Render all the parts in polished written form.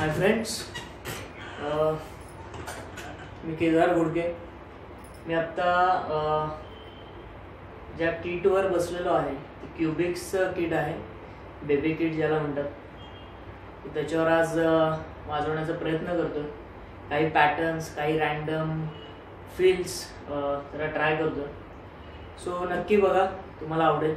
Hi friends, मी केदार गुडके। मी आत्ता ज्या किटवर बसलेलो आहे ते क्यूबिक्सचं किट आहे, बेबी किट ज्याला म्हणतात। त्याच्यावर आज वाजवण्याचा प्रयत्न करतो। काही पॅटर्न्स, काही रँडम फील्स जरा ट्राय करतो। सो नक्की बघा, तुम्हाला आवडेल।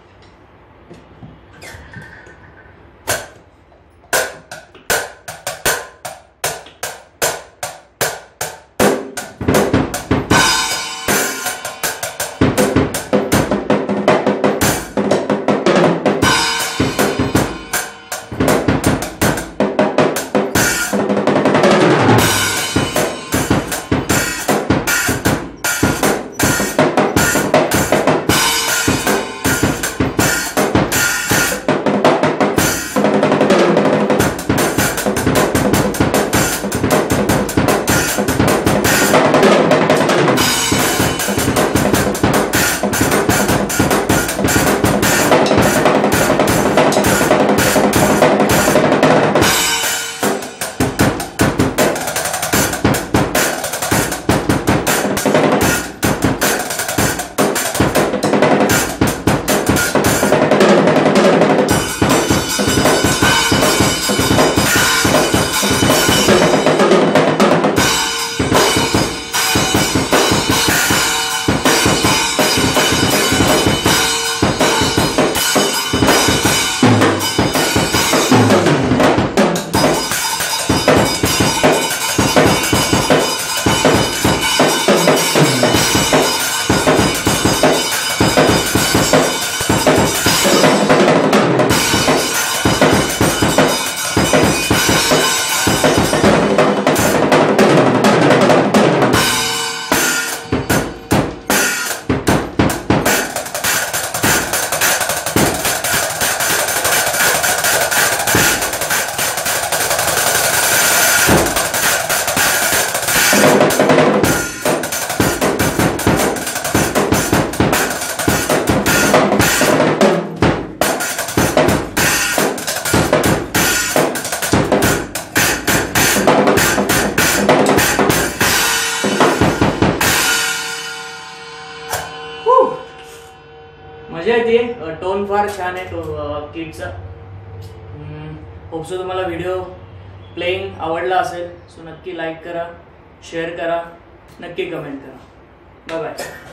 मजा येते। टोन फार छान आहे किटचा। होप सो तुम्हाला व्हिडिओ प्लेइंग आवडला असेल। सो नक्की लाईक करा, शेअर करा, नक्की कमेंट करा। Bye bye.